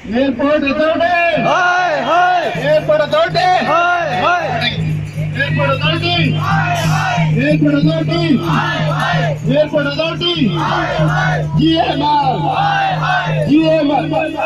Airport authority, हाय हाय airport authority, हाय हाय airport authority, airport authority, airport authority, GMR, GMR,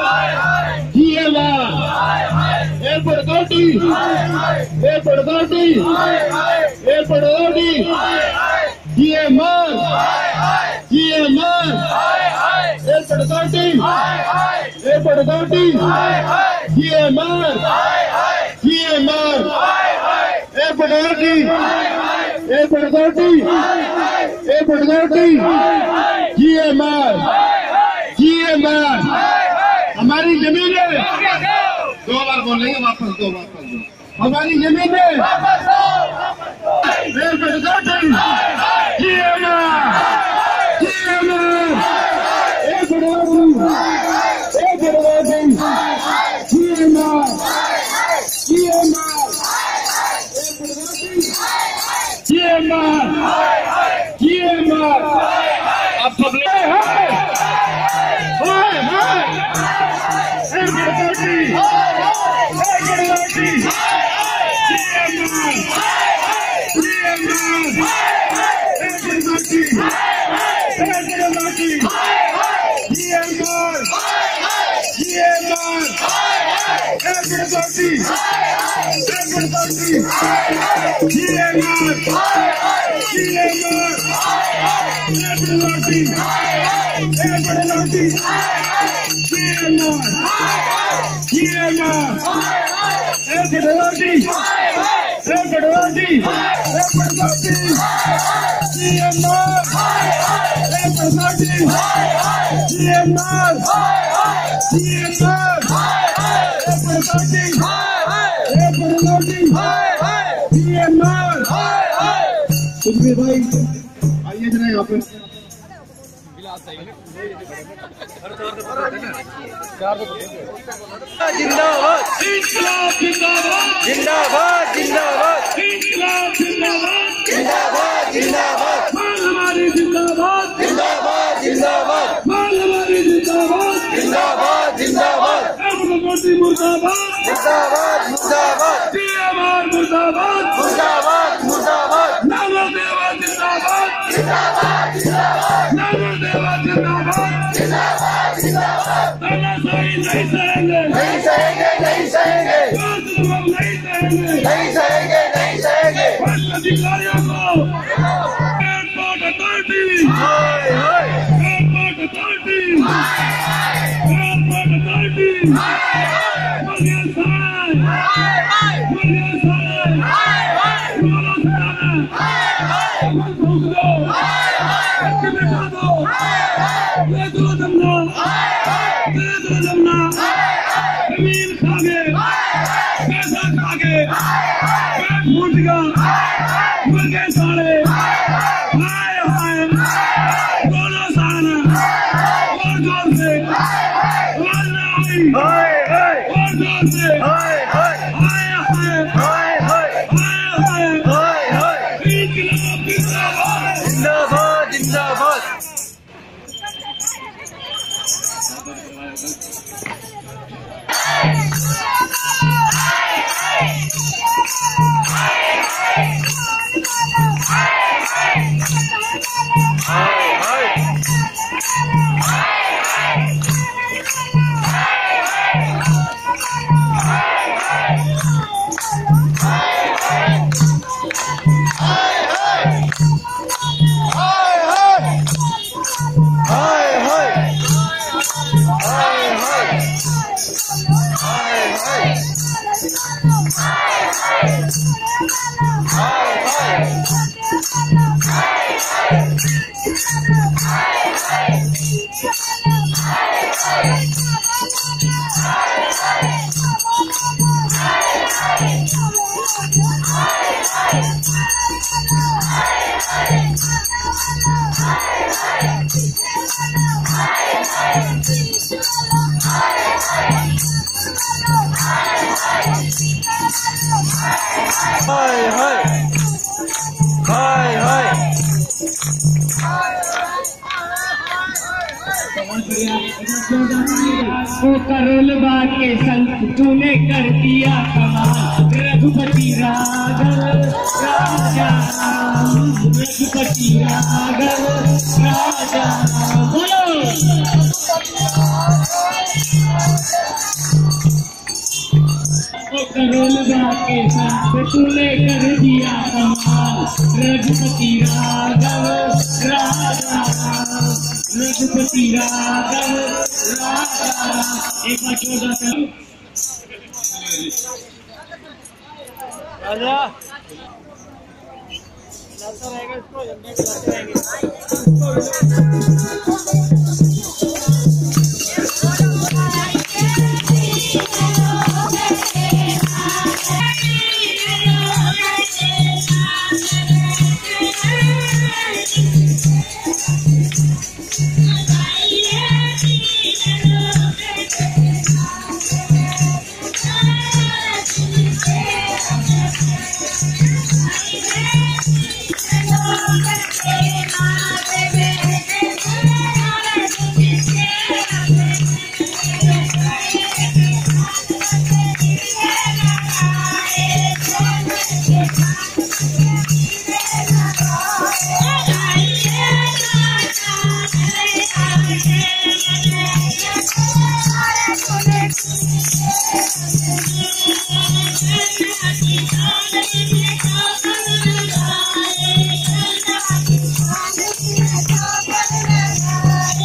GMR, airport authority, airport authority, airport authority, GMR, GMR, airport authority, airport authority, GMR, GMR, airport authority, airport authority, airport authority, GMR, GMR, हमारी जमीन है। 2 बार बोलेंगे, वापस 2 बार हमारी जमीन है। Airport authority, GMR, GMR, airport authority, airport authority, GMR, GMR, GMR, GMR, आप सब ले सुखबीर भाई आइए जरा यहाँ पे। जिंदाबाद इनकलाब जिंदाबाद, जिंदाबाद जिंदाबाद इनकलाब जिंदाबाद, जिंदाबाद जिंदाबाद माल हमारी जिंदाबाद, जिंदाबाद जिंदाबाद माल हमारी जिंदाबाद, जिंदाबाद जिंदाबाद मोदी मुर्दाबाद, मुर्दाबाद मुर्दाबाद GMR मुर्दाबाद, मुर्दाबाद मुर्दाबाद नवदेवा जिंदाबाद, नवदेवा जिंदाबाद, तानाशाही नहीं सहेंगे, नहीं सहेंगे नहीं सहेंगे नहीं सहेंगे, नहीं सहेंगे नहीं सहेंगे पुलिस अधिकारियों को एयरपोर्ट अथॉरिटी, हाय हाय एयरपोर्ट अथॉरिटी, एयरपोर्ट अथॉरिटी, मुर्गिया साहब, मुर्गिया साहब, बोलो साहब, भूख दो, कितने खा दो, दे दो जमना, दे दो जमना, जमीन खा गए, पैसा खा गए, पेट फूट गया, मुर्गे साले, हाय हाय, बोलो साहब, और जोर से, और नहीं, हाय हाय और जोर से, हाय हाय हाय हाय, हाय हाय हाय हाय, हाय हाय इनकलाब जिंदाबाद, जिंदाबाद जिंदाबाद हाय हाय हाय हाय हाय हाय वो करोलबा के संग तूने कर दिया कमाल, रघुपति राघव राजा राम, रघुपति राघव राजा राम। बोलो करोलबा के संग तूने कर दिया कमाल, रघुपति राघव राजा राम, रघुपति राघव राजा राम। एक बार 14 राजा रहेगा इसको